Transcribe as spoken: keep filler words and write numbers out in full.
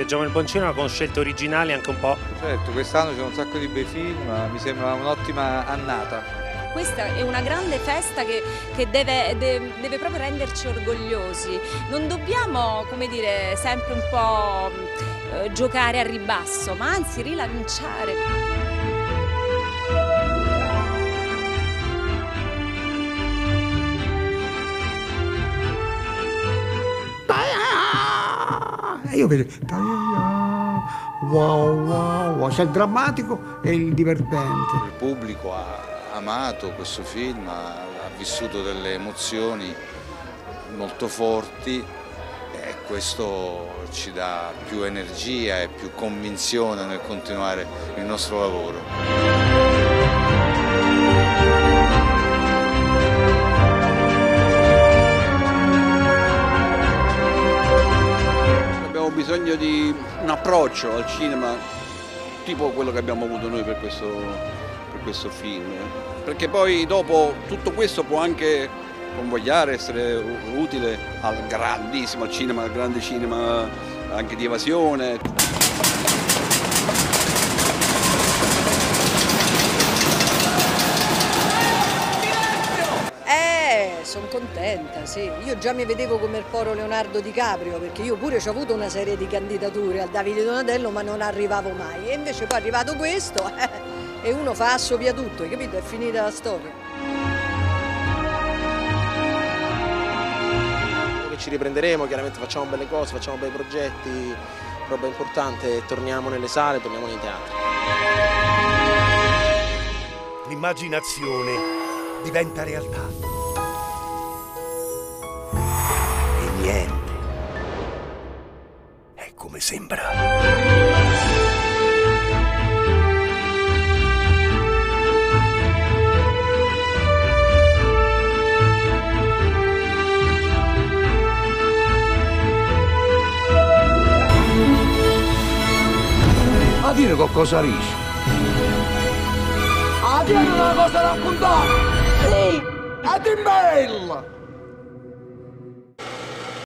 festeggiamo il buon cinema con scelte originali anche un po'. Certo, quest'anno c'è un sacco di bei film, mi sembra un'ottima annata. Questa è una grande festa che, che deve, de, deve proprio renderci orgogliosi. Non dobbiamo, come dire, sempre un po' eh, giocare a ribasso, ma anzi rilanciare. E io vedo wow wow wow, c'è il drammatico e il divertente. Il pubblico ha amato questo film, ha, ha vissuto delle emozioni molto forti e questo ci dà più energia e più convinzione nel continuare il nostro lavoro. Abbiamo bisogno di un approccio al cinema tipo quello che abbiamo avuto noi per questo, per questo film, perché poi dopo tutto questo può anche convogliare, essere utile al grandissimo al cinema, al grande cinema anche di evasione. Sono contenta, sì. Io già mi vedevo come il poro Leonardo DiCaprio, perché io pure ho avuto una serie di candidature al Davide Donatello, ma non arrivavo mai. E invece poi è arrivato questo eh, e uno fa assopia tutto, hai capito? È finita la storia. Ci riprenderemo, chiaramente facciamo belle cose, facciamo bei progetti, roba importante, torniamo nelle sale, torniamo nei teatri. L'immaginazione diventa realtà. Niente è come sembra. A dire qualcosa riesci. A dire una cosa da raccontare. Sì, a dire bella.